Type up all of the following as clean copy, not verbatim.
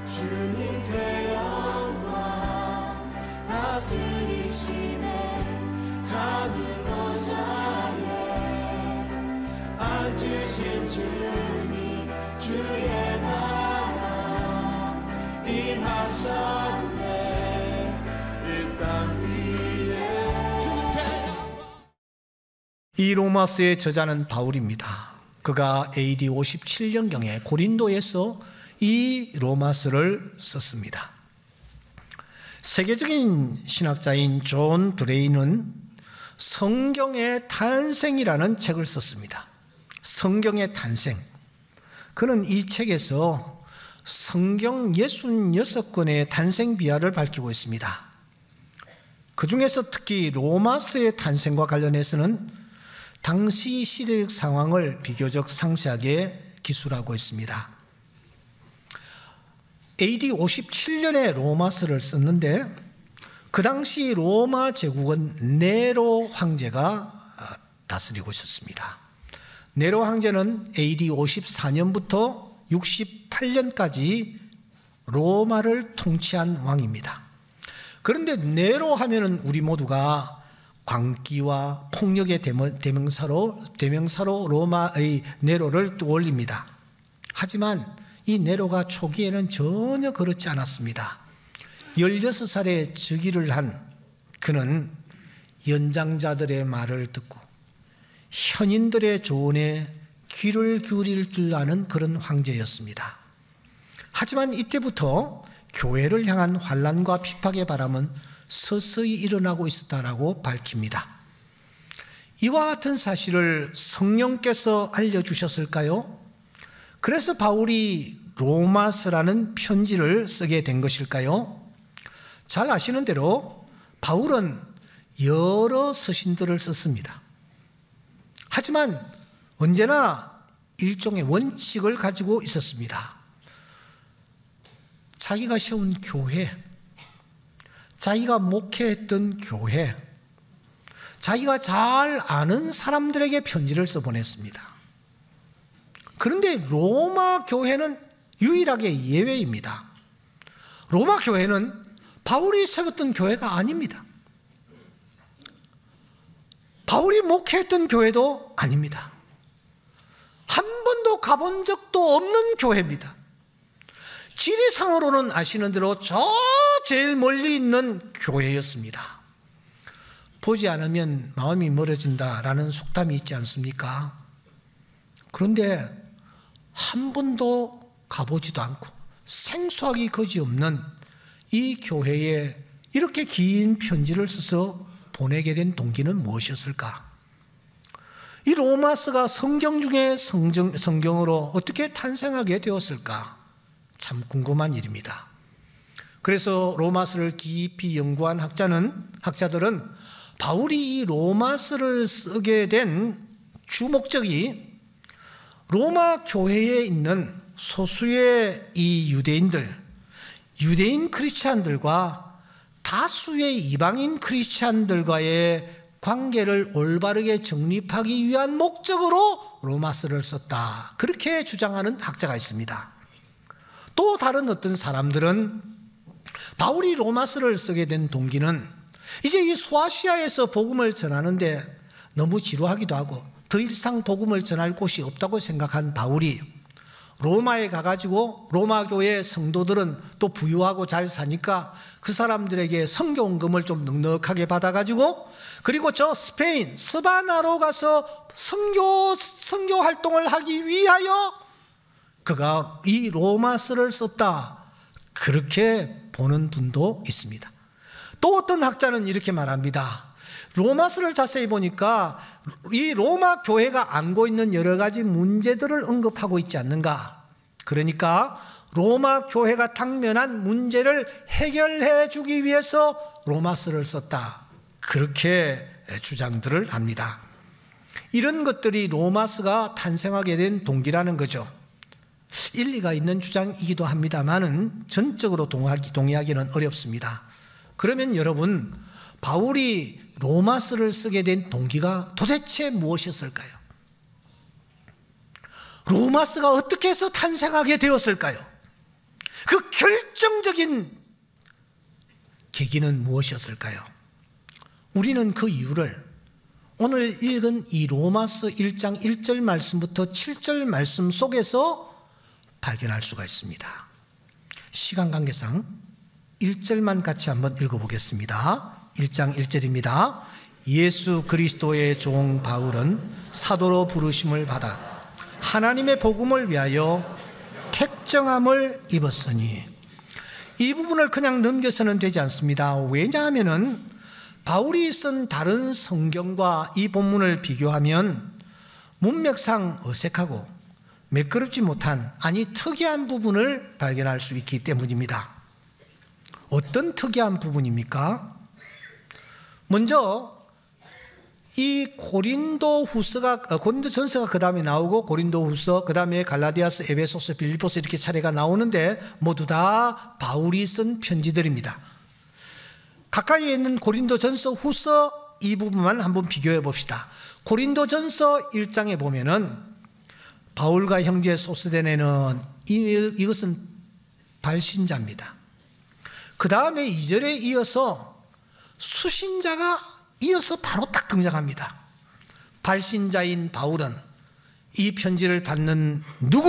주님께 영광. 다스리시네 하늘 보좌에 앉으신 주님, 주의 나라 임하셨네 이 땅 위에. 주님께 영광. 이 로마서의 저자는 바울입니다. 그가 AD 57년경에 고린도에서 이 로마서를 썼습니다. 세계적인 신학자인 존 드레이는 성경의 탄생이라는 책을 썼습니다. 성경의 탄생. 그는 이 책에서 성경 66권의 탄생 비화를 밝히고 있습니다. 그 중에서 특히 로마서의 탄생과 관련해서는 당시 시대적 상황을 비교적 상세하게 기술하고 있습니다. AD 57년에 로마서를 썼는데 그 당시 로마 제국은 네로 황제가 다스리고 있었습니다. 네로 황제는 AD 54년부터 68년까지 로마를 통치한 왕입니다. 그런데 네로 하면은 우리 모두가 광기와 폭력의 대명사로 로마의 네로를 떠올립니다. 하지만 이 네로가 초기에는 전혀 그렇지 않았습니다. 16살에 즉위를 한 그는 연장자들의 말을 듣고 현인들의 조언에 귀를 기울일 줄 아는 그런 황제였습니다. 하지만 이때부터 교회를 향한 환난과 핍박의 바람은 서서히 일어나고 있었다라고 밝힙니다. 이와 같은 사실을 성령께서 알려주셨을까요? 그래서 바울이 로마서라는 편지를 쓰게 된 것일까요? 잘 아시는 대로 바울은 여러 서신들을 썼습니다. 하지만 언제나 일종의 원칙을 가지고 있었습니다. 자기가 세운 교회, 자기가 목회했던 교회, 자기가 잘 아는 사람들에게 편지를 써보냈습니다. 그런데 로마 교회는 유일하게 예외입니다. 로마 교회는 바울이 세웠던 교회가 아닙니다. 바울이 목회했던 교회도 아닙니다. 한 번도 가본 적도 없는 교회입니다. 지리상으로는 아시는 대로 저 제일 멀리 있는 교회였습니다. 보지 않으면 마음이 멀어진다라는 속담이 있지 않습니까? 그런데 한 번도 가보지도 않고 생소하기 거지없는 이 교회에 이렇게 긴 편지를 써서 보내게 된 동기는 무엇이었을까? 이 로마서가 성경 중에 성경으로 어떻게 탄생하게 되었을까? 참 궁금한 일입니다. 그래서 로마서를 깊이 연구한 학자들은 바울이 이 로마서를 쓰게 된 주목적이 로마 교회에 있는 소수의 이 유대인 크리스찬들과 다수의 이방인 크리스찬들과의 관계를 올바르게 정립하기 위한 목적으로 로마서를 썼다. 그렇게 주장하는 학자가 있습니다. 또 다른 어떤 사람들은 바울이 로마서를 쓰게 된 동기는 이제 이 소아시아에서 복음을 전하는데 너무 지루하기도 하고 더 이상 복음을 전할 곳이 없다고 생각한 바울이 로마에 가가지고 로마 교회 성도들은 또 부유하고 잘 사니까 그 사람들에게 성교원금을 좀 넉넉하게 받아가지고 그리고 저 스페인 스바나로 가서 선교 활동을 하기 위하여 그가 이 로마서를 썼다. 그렇게 보는 분도 있습니다. 또 어떤 학자는 이렇게 말합니다. 로마서를 자세히 보니까 이 로마 교회가 안고 있는 여러 가지 문제들을 언급하고 있지 않는가. 그러니까 로마 교회가 당면한 문제를 해결해 주기 위해서 로마서를 썼다. 그렇게 주장들을 합니다. 이런 것들이 로마서가 탄생하게 된 동기라는 거죠. 일리가 있는 주장이기도 합니다만은 전적으로 동의하기는 어렵습니다. 그러면 여러분, 바울이 로마서를 쓰게 된 동기가 도대체 무엇이었을까요? 로마서가 어떻게 해서 탄생하게 되었을까요? 그 결정적인 계기는 무엇이었을까요? 우리는 그 이유를 오늘 읽은 이 로마서 1장 1절 말씀부터 7절 말씀 속에서 발견할 수가 있습니다. 시간 관계상 1절만 같이 한번 읽어보겠습니다. 1장 1절입니다. 예수 그리스도의 종 바울은 사도로 부르심을 받아 하나님의 복음을 위하여 택정함을 입었으니, 이 부분을 그냥 넘겨서는 되지 않습니다. 왜냐하면 바울이 쓴 다른 성경과 이 본문을 비교하면 문맥상 어색하고 매끄럽지 못한, 아니 특이한 부분을 발견할 수 있기 때문입니다. 어떤 특이한 부분입니까? 먼저 이 고린도전서가 그 다음에 나오고, 고린도후서, 그 다음에 갈라디아서, 에베소서, 빌립보서 이렇게 차례가 나오는데 모두 다 바울이 쓴 편지들입니다. 가까이에 있는 고린도전서, 후서 이 부분만 한번 비교해 봅시다. 고린도전서 1장에 보면은 바울과 형제 소스데네는 이것은 발신자입니다. 그 다음에 2절에 이어서 수신자가 이어서 바로 딱 등장합니다. 발신자인 바울은 이 편지를 받는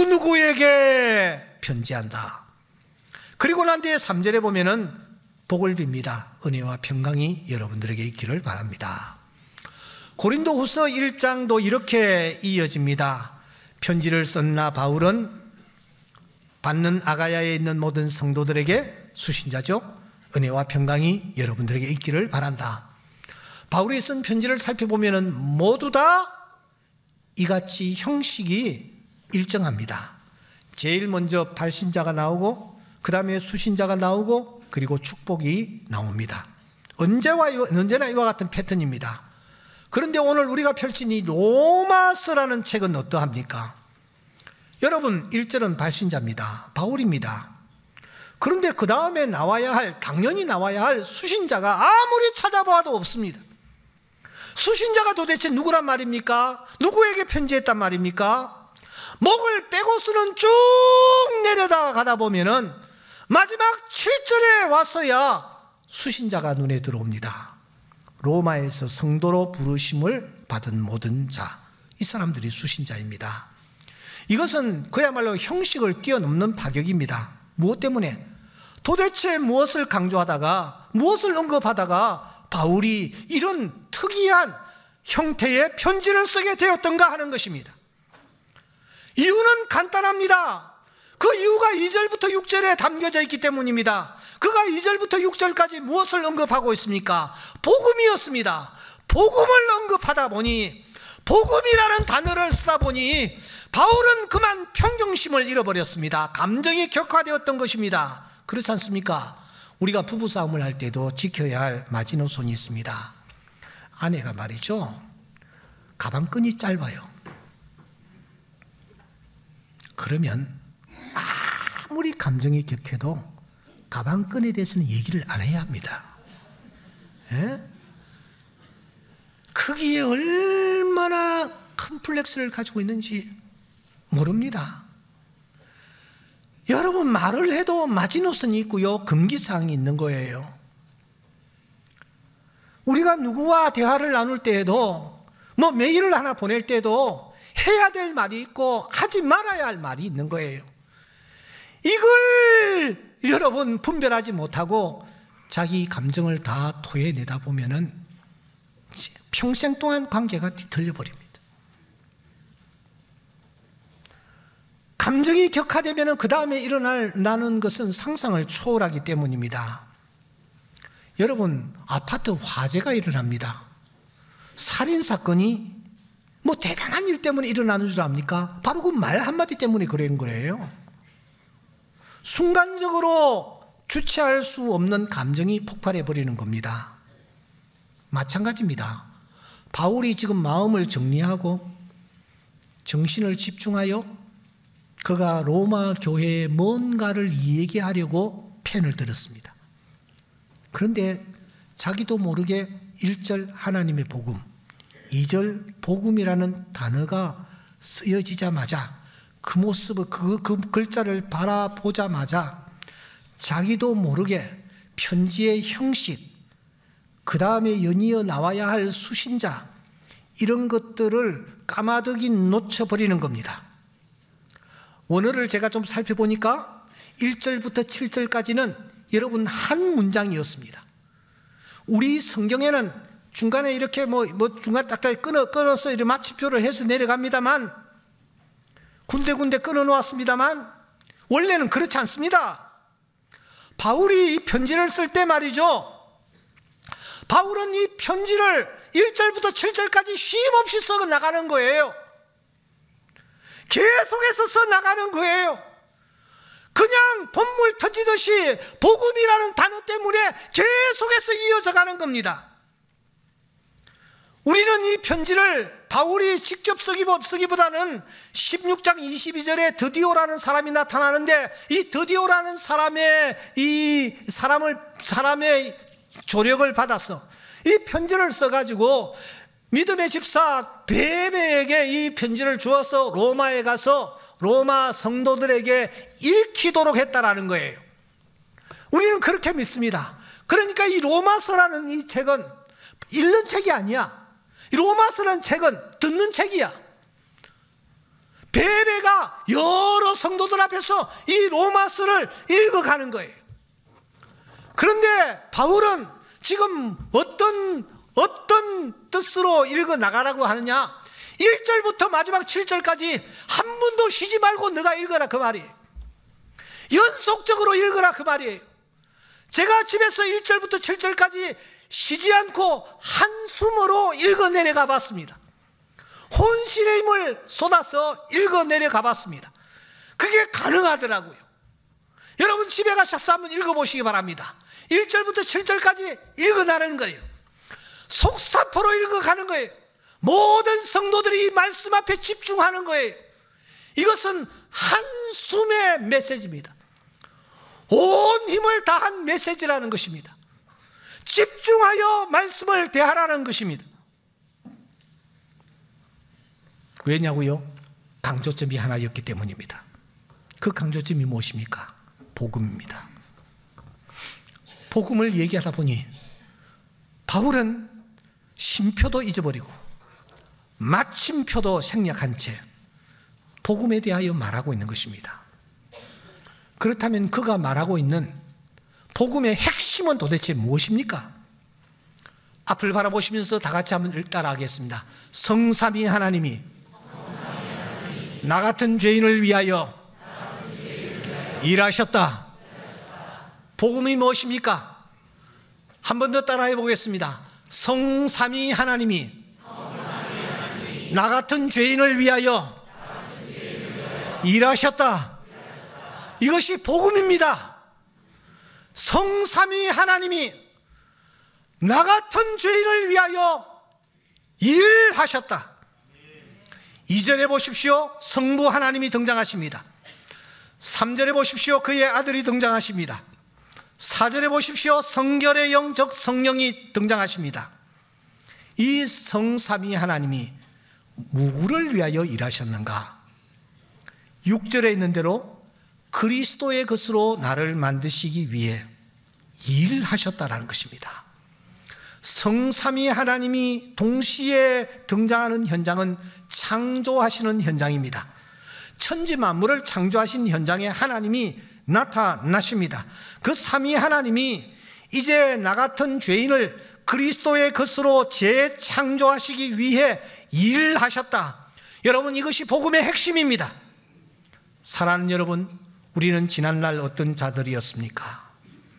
누구누구에게 편지한다. 그리고 난 뒤에 3절에 보면은 복을 빕니다. 은혜와 평강이 여러분들에게 있기를 바랍니다. 고린도후서 1장도 이렇게 이어집니다. 편지를 썼나 바울은 받는 아가야에 있는 모든 성도들에게, 수신자죠, 은혜와 평강이 여러분들에게 있기를 바란다. 바울이 쓴 편지를 살펴보면 모두 다 이같이 형식이 일정합니다. 제일 먼저 발신자가 나오고, 그 다음에 수신자가 나오고, 그리고 축복이 나옵니다. 언제나 이와 같은 패턴입니다. 그런데 오늘 우리가 펼친 이 로마서라는 책은 어떠합니까? 여러분, 1절은 발신자입니다. 바울입니다. 그런데 그 다음에 당연히 나와야 할 수신자가 아무리 찾아봐도 없습니다. 수신자가 도대체 누구란 말입니까? 누구에게 편지했단 말입니까? 목을 빼고서는 쭉 내려다가 가다 보면은 마지막 7절에 와서야 수신자가 눈에 들어옵니다. 로마에서 성도로 부르심을 받은 모든 자, 이 사람들이 수신자입니다. 이것은 그야말로 형식을 뛰어넘는 파격입니다. 무엇 때문에? 도대체 무엇을 강조하다가, 무엇을 언급하다가 바울이 이런 특이한 형태의 편지를 쓰게 되었던가 하는 것입니다. 이유는 간단합니다. 그 이유가 2절부터 6절에 담겨져 있기 때문입니다. 그가 2절부터 6절까지 무엇을 언급하고 있습니까? 복음이었습니다. 복음을 언급하다 보니, 복음이라는 단어를 쓰다 보니 바울은 그만 평정심을 잃어버렸습니다. 감정이 격화되었던 것입니다. 그렇지 않습니까? 우리가 부부싸움을 할 때도 지켜야 할 마지노선이 있습니다. 아내가 말이죠, 가방끈이 짧아요. 그러면 아무리 감정이 격해도 가방끈에 대해서는 얘기를 안 해야 합니다. 예? 거기에 얼마나 컴플렉스를 가지고 있는지 모릅니다. 여러분, 말을 해도 마지노선이 있고요, 금기사항이 있는 거예요. 우리가 누구와 대화를 나눌 때에도, 메일을 하나 보낼 때도 해야 될 말이 있고 하지 말아야 할 말이 있는 거예요. 이걸 여러분 분별하지 못하고 자기 감정을 다 토해내다 보면은 평생 동안 관계가 뒤틀려 버립니다. 감정이 격화되면 그 다음에 일어나는 것은 상상을 초월하기 때문입니다. 여러분, 아파트 화재가 일어납니다. 살인사건이 대단한 일 때문에 일어나는 줄 압니까? 바로 그 말 한마디 때문에 그런 거예요. 순간적으로 주체할 수 없는 감정이 폭발해 버리는 겁니다. 마찬가지입니다. 바울이 지금 마음을 정리하고 정신을 집중하여 그가 로마 교회에 뭔가를 얘기하려고 펜을 들었습니다. 그런데 자기도 모르게 1절 하나님의 복음, 2절 복음이라는 단어가 쓰여지자마자 그 모습을, 그 글자를 바라보자마자 자기도 모르게 편지의 형식, 그 다음에 연이어 나와야 할 수신자, 이런 것들을 까마득이 놓쳐버리는 겁니다. 원어를 제가 좀 살펴보니까 1절부터 7절까지는 여러분 한 문장이었습니다. 우리 성경에는 중간에 이렇게 중간 딱딱 끊어서 이렇게 마침표를 해서 내려갑니다만, 군데군데 끊어 놓았습니다만, 원래는 그렇지 않습니다. 바울이 이 편지를 쓸 때 말이죠, 바울은 이 편지를 1절부터 7절까지 쉼없이 써 나가는 거예요. 계속해서 써 나가는 거예요. 그냥 봇물 터지듯이 복음이라는 단어 때문에 계속해서 이어져 가는 겁니다. 우리는 이 편지를 바울이 직접 쓰기보다는 16장 22절에 드디오라는 사람이 나타나는데, 이 드디오라는 사람의 사람의 조력을 받아서 이 편지를 써가지고 믿음의 집사 베베에게 이 편지를 주어서 로마에 가서 로마 성도들에게 읽히도록 했다라는 거예요. 우리는 그렇게 믿습니다. 그러니까 이 로마서라는 이 책은 읽는 책이 아니야. 이 로마서라는 책은 듣는 책이야. 베베가 여러 성도들 앞에서 이 로마서를 읽어가는 거예요. 그런데 바울은 지금 어떤 뜻으로 읽어 나가라고 하느냐? 1절부터 마지막 7절까지 한 번도 쉬지 말고 너가 읽어라, 그 말이에요. 연속적으로 읽어라, 그 말이에요. 제가 집에서 1절부터 7절까지 쉬지 않고 한숨으로 읽어 내려가 봤습니다. 혼신의 힘을 쏟아서 읽어 내려가 봤습니다. 그게 가능하더라고요. 여러분 집에 가셔서 한번 읽어보시기 바랍니다. 1절부터 7절까지 읽어나가는 거예요. 속사포로 읽어가는 거예요. 모든 성도들이 이 말씀 앞에 집중하는 거예요. 이것은 한숨의 메시지입니다. 온 힘을 다한 메시지라는 것입니다. 집중하여 말씀을 대하라는 것입니다. 왜냐고요? 강조점이 하나였기 때문입니다. 그 강조점이 무엇입니까? 복음입니다. 복음을 얘기하다 보니 바울은 쉼표도 잊어버리고 마침표도 생략한 채 복음에 대하여 말하고 있는 것입니다. 그렇다면 그가 말하고 있는 복음의 핵심은 도대체 무엇입니까? 앞을 바라보시면서 다 같이 한번 따라하겠습니다. 성삼위 하나님이 나 같은 죄인을 위하여 일하셨다. 복음이 무엇입니까? 한 번 더 따라해 보겠습니다. 성삼위 하나님이 나 같은 죄인을 위하여 일하셨다. 이것이 복음입니다. 성삼위 하나님이 나 같은 죄인을 위하여 일하셨다. 2절에 보십시오. 성부 하나님이 등장하십니다. 3절에 보십시오. 그의 아들이 등장하십니다. 4절에 보십시오. 성결의 영 즉 성령이 등장하십니다. 이 성삼위 하나님이 누구를 위하여 일하셨는가? 6절에 있는 대로 그리스도의 것으로 나를 만드시기 위해 일하셨다라는 것입니다. 성삼위 하나님이 동시에 등장하는 현장은 창조하시는 현장입니다. 천지 만물을 창조하신 현장에 하나님이 나타나십니다. 그 삼위 하나님이 이제 나 같은 죄인을 그리스도의 것으로 재창조하시기 위해 일하셨다. 여러분, 이것이 복음의 핵심입니다. 사랑하는 여러분, 우리는 지난날 어떤 자들이었습니까?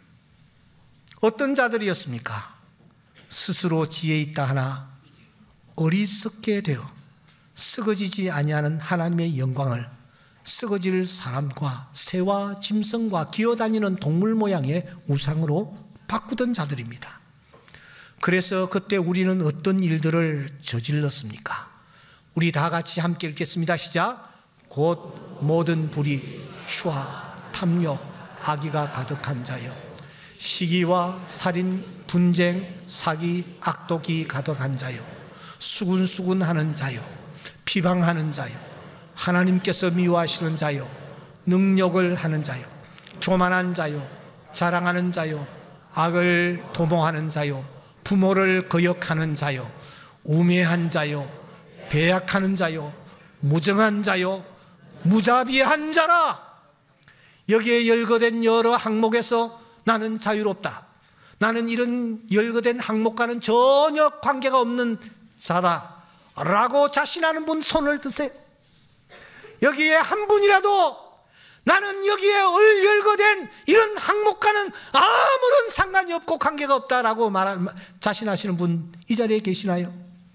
어떤 자들이었습니까? 스스로 지혜 있다 하나 어리석게 되어 썩어지지 아니하는 하나님의 영광을 썩어질 사람과 새와 짐승과 기어다니는 동물 모양의 우상으로 바꾸던 자들입니다. 그래서 그때 우리는 어떤 일들을 저질렀습니까? 우리 다 같이 함께 읽겠습니다. 시작. 곧 모든 불의, 추악, 탐욕, 악의가 가득한 자여, 시기와 살인, 분쟁, 사기, 악독이 가득한 자여, 수군수군하는 자여, 비방하는 자여, 하나님께서 미워하시는 자여, 능욕을 하는 자여, 교만한 자여, 자랑하는 자요, 악을 도모하는 자요, 부모를 거역하는 자요, 우매한 자요, 배약하는 자요, 무정한 자요, 무자비한 자라. 여기에 열거된 여러 항목에서 나는 자유롭다, 나는 이런 열거된 항목과는 전혀 관계가 없는 자다 라고 자신하는 분 손을 드세요. 여기에 한 분이라도 나는 여기에 열거된 이런 항목과는 아무런 상관이 없고 관계가 없다라고 자신하시는 분 이 자리에 계시나요?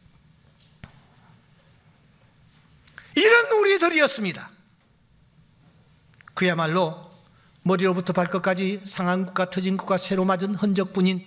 이런 우리들이었습니다. 그야말로 머리로부터 발끝까지 상한 것과 터진 것과 새로 맞은 흔적뿐인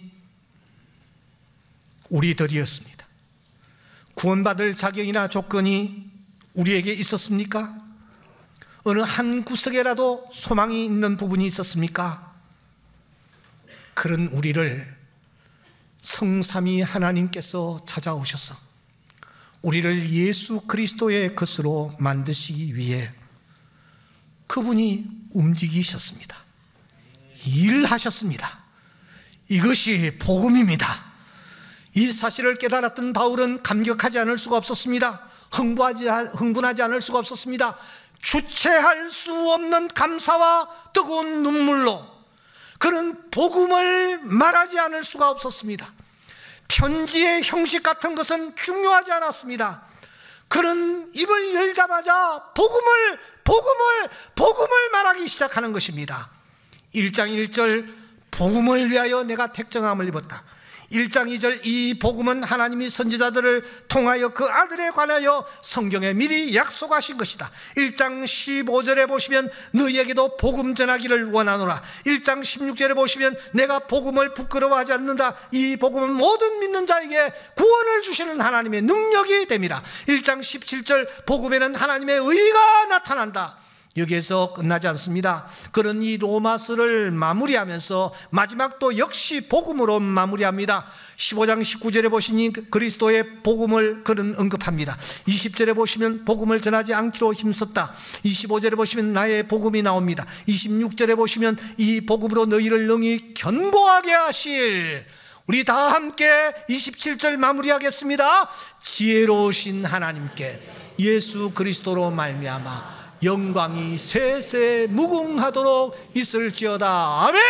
우리들이었습니다. 구원받을 자격이나 조건이 우리에게 있었습니까? 어느 한 구석에라도 소망이 있는 부분이 있었습니까? 그런 우리를 성삼위 하나님께서 찾아오셔서 우리를 예수 그리스도의 것으로 만드시기 위해 그분이 움직이셨습니다. 일하셨습니다. 이것이 복음입니다. 이 사실을 깨달았던 바울은 감격하지 않을 수가 없었습니다. 흥분하지 않을 수가 없었습니다. 주체할 수 없는 감사와 뜨거운 눈물로 그는 복음을 말하지 않을 수가 없었습니다. 편지의 형식 같은 것은 중요하지 않았습니다. 그는 입을 열자마자 복음을 말하기 시작하는 것입니다. 1장 1절 복음을 위하여 내가 택정함을 입었다. 1장 2절 이 복음은 하나님이 선지자들을 통하여 그 아들에 관하여 성경에 미리 약속하신 것이다. 1장 15절에 보시면 너희에게도 복음 전하기를 원하노라. 1장 16절에 보시면 내가 복음을 부끄러워하지 않는다. 이 복음은 모든 믿는 자에게 구원을 주시는 하나님의 능력이 됨이라. 1장 17절 복음에는 하나님의 의가 나타난다. 여기에서 끝나지 않습니다. 그는 이 로마서를 마무리하면서 마지막도 역시 복음으로 마무리합니다. 15장 19절에 보시니 그리스도의 복음을 그는 언급합니다. 20절에 보시면 복음을 전하지 않기로 힘썼다. 25절에 보시면 나의 복음이 나옵니다. 26절에 보시면 이 복음으로 너희를 능히 견고하게 하실, 우리 다 함께 27절 마무리하겠습니다. 지혜로우신 하나님께 예수 그리스도로 말미암아 영광이 세세 무궁하도록 있을지어다. 아멘!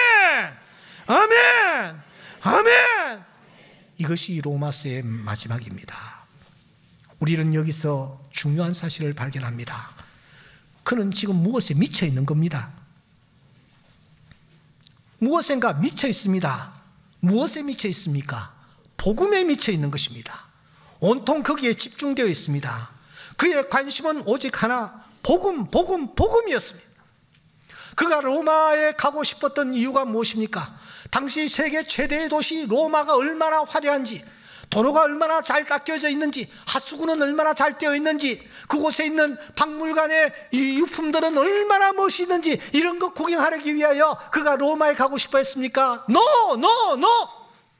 아멘! 아멘! 이것이 로마서의 마지막입니다. 우리는 여기서 중요한 사실을 발견합니다. 그는 지금 무엇에 미쳐 있는 겁니다. 무엇인가 미쳐 있습니다. 무엇에 미쳐 있습니까? 복음에 미쳐 있는 것입니다. 온통 거기에 집중되어 있습니다. 그의 관심은 오직 하나, 복음이었습니다. 그가 로마에 가고 싶었던 이유가 무엇입니까? 당시 세계 최대의 도시 로마가 얼마나 화려한지, 도로가 얼마나 잘 닦여져 있는지, 하수구는 얼마나 잘 되어 있는지, 그곳에 있는 박물관의 이 유품들은 얼마나 멋있는지, 이런 것 구경하기 위하여 그가 로마에 가고 싶어 했습니까? No!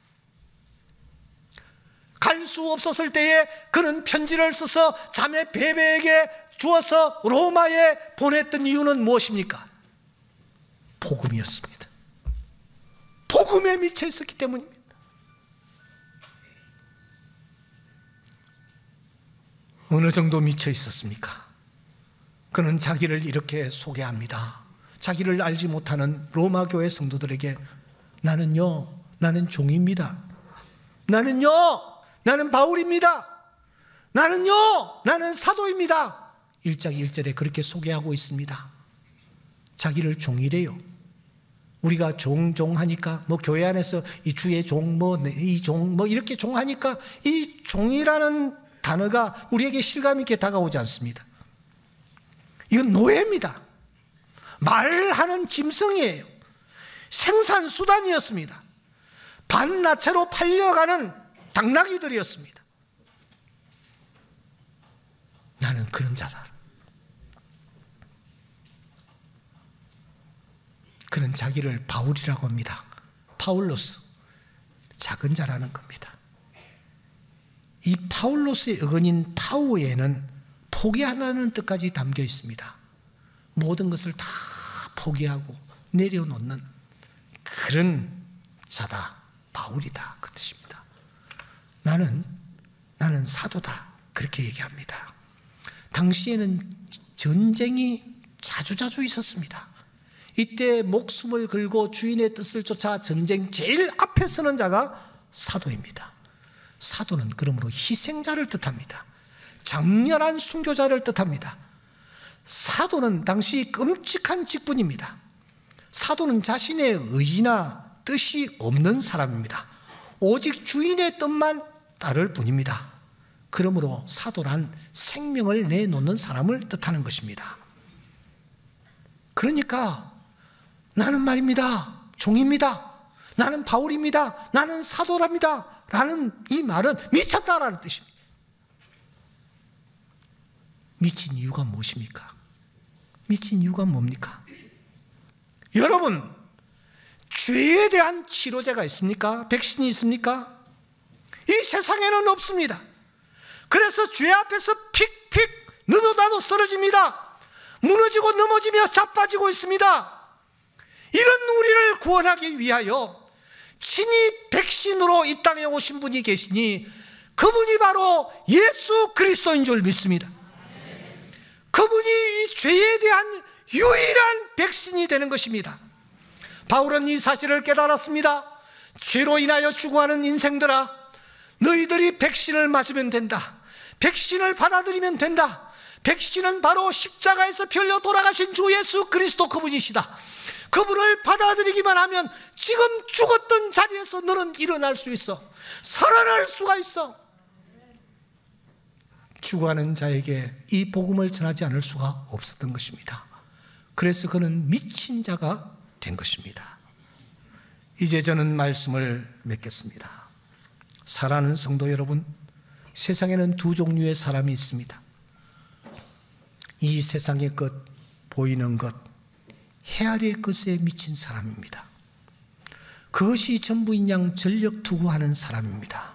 갈 수 없었을 때에 그는 편지를 써서 자매 베베에게 주어서 로마에 보냈던 이유는 무엇입니까? 복음이었습니다. 복음에 미쳐 있었기 때문입니다. 어느 정도 미쳐 있었습니까? 그는 자기를 이렇게 소개합니다. 자기를 알지 못하는 로마 교회 성도들에게 나는 종입니다. 나는 바울입니다. 나는 사도입니다. 1장 1절에 그렇게 소개하고 있습니다. 자기를 종이래요. 우리가 종하니까 교회 안에서 이 주의 종 이 종 이렇게 종하니까 이 종이라는 단어가 우리에게 실감 있게 다가오지 않습니다. 이건 노예입니다. 말하는 짐승이에요. 생산수단이었습니다. 반나체로 팔려가는 당나귀들이었습니다. 나는 그런 자다. 그는 자기를 바울이라고 합니다. 파울로스, 작은 자라는 겁니다. 이 파울로스의 어근인 파우에는 포기하라는 뜻까지 담겨 있습니다. 모든 것을 다 포기하고 내려놓는 그런 자다, 바울이다, 그 뜻입니다. 나는 사도다, 그렇게 얘기합니다. 당시에는 전쟁이 자주자주 있었습니다. 이때 목숨을 걸고 주인의 뜻을 쫓아 전쟁 제일 앞에 서는 자가 사도입니다. 사도는 그러므로 희생자를 뜻합니다. 장렬한 순교자를 뜻합니다. 사도는 당시 끔찍한 직분입니다. 사도는 자신의 의지나 뜻이 없는 사람입니다. 오직 주인의 뜻만 따를 뿐입니다. 그러므로 사도란 생명을 내놓는 사람을 뜻하는 것입니다. 그러니까 나는 말입니다, 종입니다, 나는 바울입니다, 나는 사도랍니다 라는 이 말은 미쳤다라는 뜻입니다. 미친 이유가 무엇입니까? 미친 이유가 뭡니까? 여러분, 죄에 대한 치료제가 있습니까? 백신이 있습니까? 이 세상에는 없습니다. 그래서 죄 앞에서 픽픽 느느다도 쓰러집니다. 무너지고 넘어지며 자빠지고 있습니다. 이런 우리를 구원하기 위하여 친히 백신으로 이 땅에 오신 분이 계시니 그분이 바로 예수 그리스도인 줄 믿습니다. 그분이 이 죄에 대한 유일한 백신이 되는 것입니다. 바울은 이 사실을 깨달았습니다. 죄로 인하여 죽어가는 인생들아, 너희들이 백신을 맞으면 된다. 백신을 받아들이면 된다. 백신은 바로 십자가에서 피 흘려 돌아가신 주 예수 그리스도 그분이시다. 그분을 받아들이기만 하면 지금 죽었던 자리에서 너는 일어날 수 있어. 살아날 수가 있어. 죽어가는 자에게 이 복음을 전하지 않을 수가 없었던 것입니다. 그래서 그는 미친 자가 된 것입니다. 이제 저는 말씀을 맺겠습니다. 사랑하는 성도 여러분, 세상에는 두 종류의 사람이 있습니다. 이 세상의 것, 보이는 것, 헤아리의 것에 미친 사람입니다. 그것이 전부인 양 전력 투구하는 사람입니다.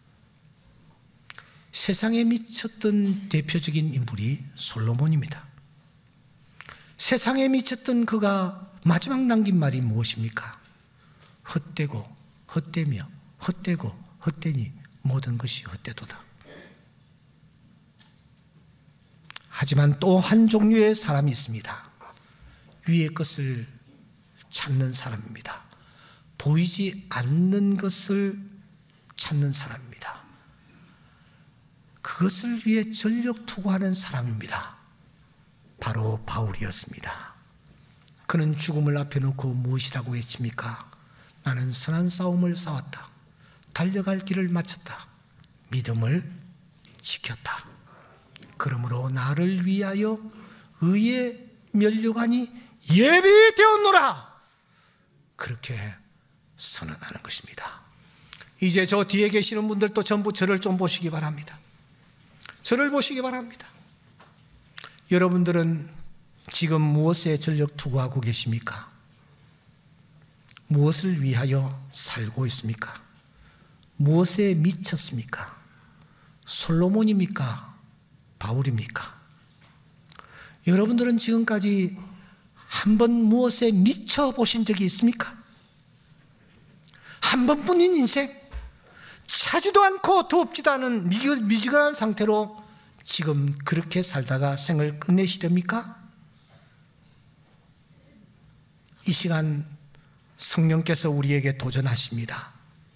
세상에 미쳤던 대표적인 인물이 솔로몬입니다. 세상에 미쳤던 그가 마지막 남긴 말이 무엇입니까? 헛되고 헛되며 헛되고 헛되니 모든 것이 헛되도다. 하지만 또 한 종류의 사람이 있습니다. 위의 것을 찾는 사람입니다. 보이지 않는 것을 찾는 사람입니다. 그것을 위해 전력 투구하는 사람입니다. 바로 바울이었습니다. 그는 죽음을 앞에 놓고 무엇이라고 외칩니까? 나는 선한 싸움을 싸웠다. 달려갈 길을 마쳤다. 믿음을 지켰다. 그러므로 나를 위하여 의의 면류관이 예비되었노라. 그렇게 선언하는 것입니다. 이제 저 뒤에 계시는 분들도 전부 저를 좀 보시기 바랍니다. 저를 보시기 바랍니다. 여러분들은 지금 무엇에 전력 투구하고 계십니까? 무엇을 위하여 살고 있습니까? 무엇에 미쳤습니까? 솔로몬입니까? 바울입니까? 여러분들은 지금까지 한 번 무엇에 미쳐 보신 적이 있습니까? 한 번뿐인 인생, 차지도 않고 더웁지도 않은 미지근한 상태로 지금 그렇게 살다가 생을 끝내시렵니까? 이 시간 성령께서 우리에게 도전하십니다.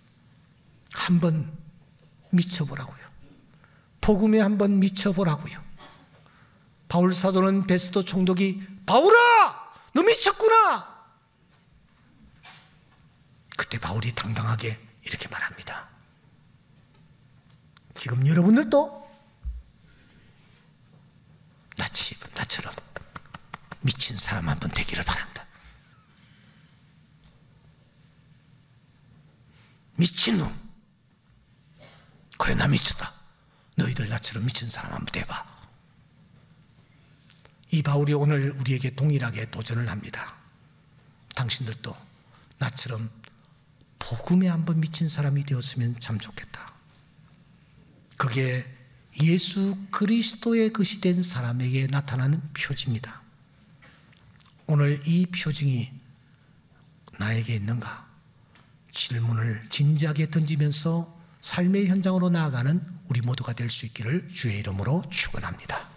한번 미쳐보라고요. 복음에 한번 미쳐보라고요. 바울 사도는 베스도 총독이 바울아! 너 미쳤구나! 그때 바울이 당당하게 이렇게 말합니다. 지금 여러분들도 나처럼 미친 사람 한 번 되기를 바란다. 미친놈. 그래, 나 미쳤다. 너희들 나처럼 미친 사람 한번 돼봐. 이 바울이 오늘 우리에게 동일하게 도전을 합니다. 당신들도 나처럼 복음에 한번 미친 사람이 되었으면 참 좋겠다. 그게 예수 그리스도의 것이 된 사람에게 나타나는 표징입니다. 오늘 이 표징이 나에게 있는가? 질문을 진지하게 던지면서 삶의 현장으로 나아가는 우리 모두가 될 수 있기를 주의 이름으로 축원합니다.